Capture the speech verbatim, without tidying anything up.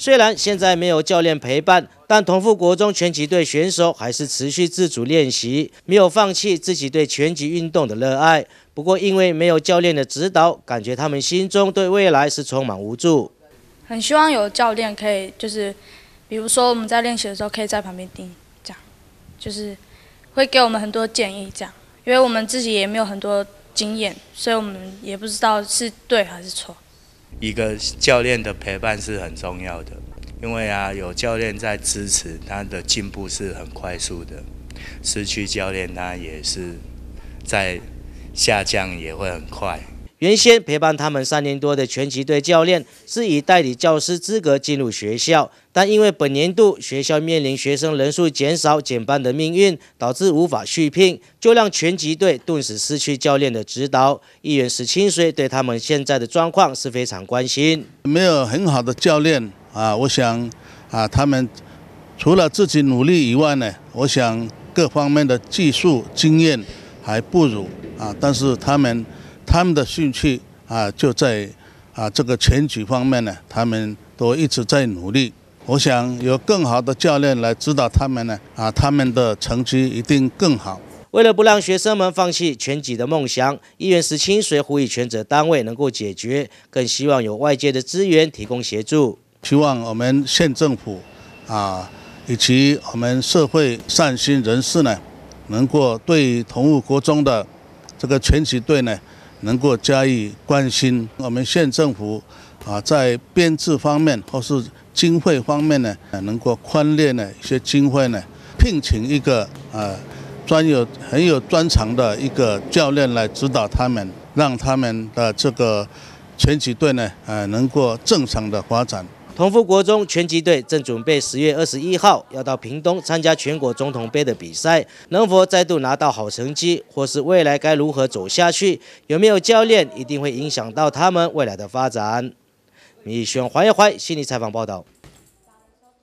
虽然现在没有教练陪伴，但同富国中拳击队选手还是持续自主练习，没有放弃自己对拳击运动的热爱。不过，因为没有教练的指导，感觉他们心中对未来是充满无助。 很希望有教练可以，就是比如说我们在练习的时候，可以在旁边盯，这样就是会给我们很多建议，这样，因为我们自己也没有很多经验，所以我们也不知道是对还是错。 一个教练的陪伴是很重要的，因为啊，有教练在支持，他的进步是很快速的。失去教练，他也是在下降，也会很快。 原先陪伴他们三年多的拳击队教练是以代理教师资格进入学校，但因为本年度学校面临学生人数减少减班的命运，导致无法续聘，就让拳击队顿时失去教练的指导。议员石清水对他们现在的状况是非常关心。 没有很好的教练啊，我想啊，他们除了自己努力以外呢，我想各方面的技术经验还不如啊，但是他们。他们的兴趣啊，就在啊这个拳击方面呢，他们都一直在努力。我想有更好的教练来指导他们呢，啊，他们的成绩一定更好。 为了不让学生们放弃拳击的梦想，议员石清水呼吁权责单位能够解决，更希望有外界的资源提供协助。 希望我们县政府啊，以及我们社会善心人士呢，能够对同武国中的这个拳击队呢。能够加以关心，我们县政府啊，在编制方面或是经费方面呢，能够宽列呢一些经费呢，聘请一个呃专有很有专长的一个教练来指导他们，让他们的这个拳击队呢，呃能够正常的发展。 同富国中拳击队正准备十月二十一号要到屏东参加全国总统杯的比赛，能否再度拿到好成绩，或是未来该如何走下去，有没有教练，一定会影响到他们未来的发展。米轩、黄耀怀，悉尼采访报道。